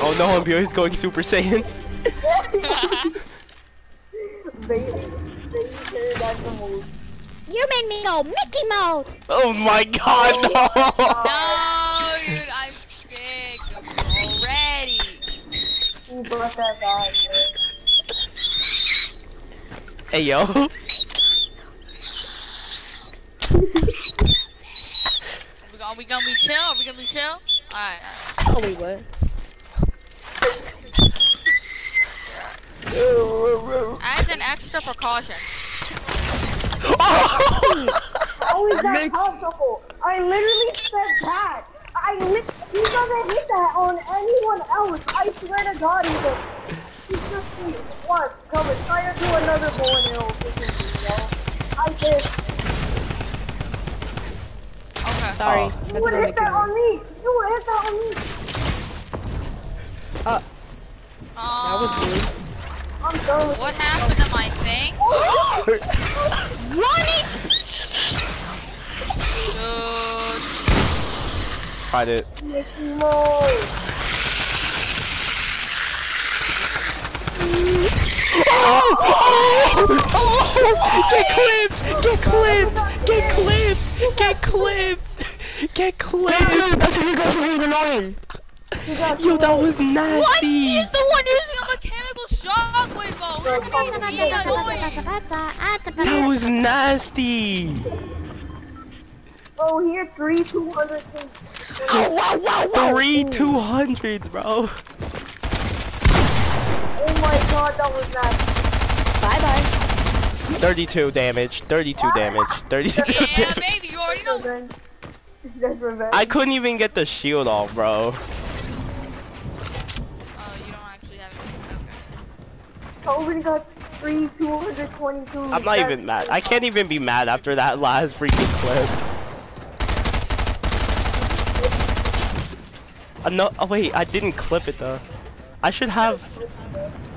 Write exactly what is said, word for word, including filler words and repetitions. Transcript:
Oh no, Ambio is going Super Saiyan. Baby, baby, that's the move. You made me go Mickey mode. Oh my god, no! No, dude, I'm sick of you already. He brought that guy, Hey yo. we gonna, we gonna be chill? Are we gonna be chill? Alright. Oh, we would. As an extra precaution. How is that possible? I literally said that. I li he doesn't hit that on anyone else. I swear to God, he does. He's just he what? Come and try to do another bow and arrow video. I did. Okay. Sorry. Oh. You would hit that on me. You would hit that on me. Uh, Um, that was rude. I'm done with What happened to my thing? One each. Dude. Tried it. Mickey Mouse. Oh! Oh! Get clipped! Get clipped! Get clipped! Get clipped! Get clipped! That's what you guys are annoying. Yo, that was What? nasty! He's the one using a mechanical shockwave bow. Look at me, annoying. That was nasty! Oh, here three two hundred things. Three two hundreds, bro. Oh my God, that was nasty. Bye bye. thirty-two damage. thirty-two damage. thirty-two Yeah, damage. baby, you already know. Revenge. That's revenge. I couldn't even get the shield off, bro. Oh, you don't actually have it. Okay. Tobin got three two hundred twenty-two. I'm not even mad. I can't even be mad after that last freaking clip. Uh, no, oh wait, I didn't clip it though. I should have.